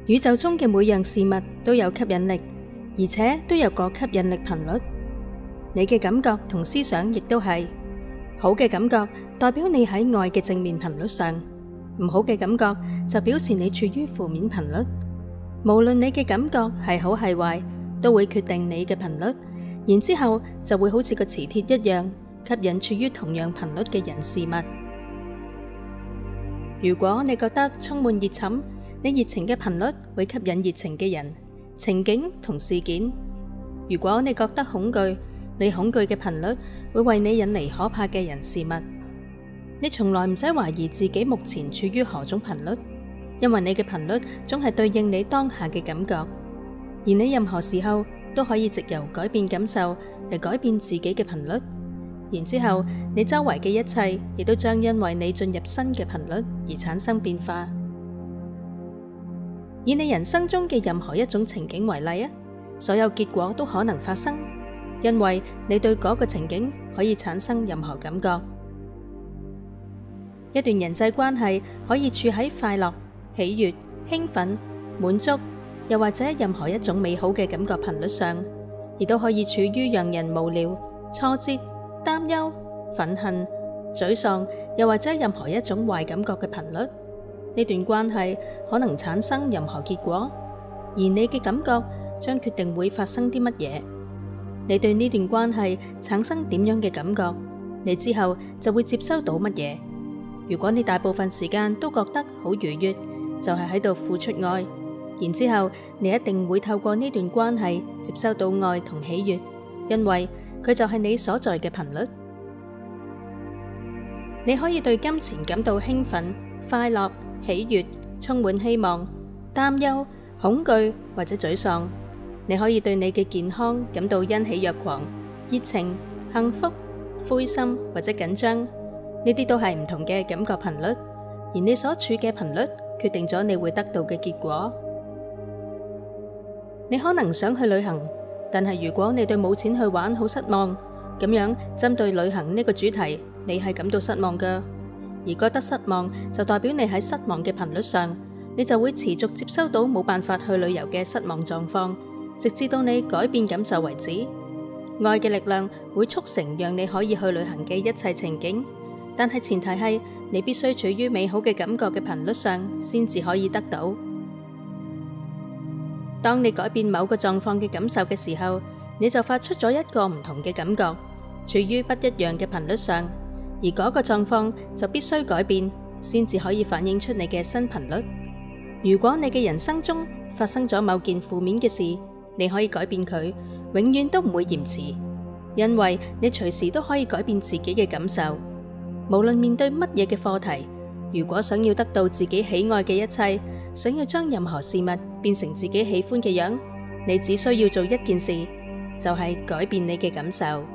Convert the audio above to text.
宇宙中嘅每樣事物都有吸引力，而且都有個吸引力頻率。你嘅感覺同思想亦都係。好嘅感覺代表你喺愛嘅正面頻率上，唔好嘅感覺就表示你處於負面頻率。無論你嘅感覺係好係壞，都會決定你嘅頻率，然之後就會好似個磁鐵一樣，吸引處於同樣頻率嘅人事物。如果你覺得充滿熱忱，你熱情嘅頻率會吸引熱情嘅人、情景同事件。如果你覺得恐懼，你恐懼嘅頻率會為你引嚟可怕嘅人事物。你從來唔使懷疑自己目前處於何種頻率，因為你嘅頻率總係對應你當下嘅感覺，而你任何時候都可以藉由改變感受嚟改變自己嘅頻率。然之後，你周圍嘅一切亦都將因為你進入新嘅頻率而產生變化。以你人生中嘅任何一種情景為例啊，所有結果都可能發生，因為你對嗰個情景可以產生任何感覺。一段人際關係可以處喺快樂、喜悅、興奮、滿足，又或者任何一種美好嘅感覺頻率上，亦都可以處於讓人無聊、挫折、擔憂、憤恨、沮喪，又或者任何一種壞感覺嘅頻率。呢段關係可能產生任何結果，而你嘅感覺將決定會發生啲乜嘢。你對呢段關係產生點樣嘅感覺，你之後就會接收到乜嘢。如果你大部分時間都覺得好愉悅，就係喺度付出愛，然之後你一定會透過呢段關係接收到愛同喜悅，因為佢就係你所在嘅頻率。你可以對金錢感到興奮、快樂、喜悅、充滿希望、擔憂、恐懼或者沮喪。你可以對你嘅健康感到欣喜若狂、熱情、幸福、灰心或者緊張。呢啲都係唔同嘅感覺頻率，而你所處嘅頻率決定咗你會得到嘅結果。你可能想去旅行，但係如果你對冇錢去玩好失望，咁樣針對旅行呢個主題，你係感到失望㗎。而覺得失望就代表你喺失望嘅頻率上，你就會持續接收到冇辦法去旅遊嘅失望狀況，直至到你改變感受為止。愛嘅力量會促成讓你可以去旅行嘅一切情景，但係前提係你必須處於美好嘅感覺嘅頻率上，先至可以得到。當你改變某個狀況嘅感受嘅時候，你就發出咗一個唔同嘅感覺，處於不一樣嘅頻率上，而嗰個狀況就必須改變，先至可以反映出你嘅新頻率。如果你嘅人生中發生咗某件負面嘅事，你可以改變佢，永遠都唔會延遲，因為你隨時都可以改變自己嘅感受。無論面對乜嘢嘅課題，如果想要得到自己喜愛嘅一切，想要將任何事物變成自己喜歡嘅樣，你只需要做一件事，就係改變你嘅感受。